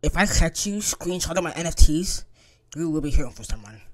If I catch you screenshotting my NFTs, you will be hearing from someone.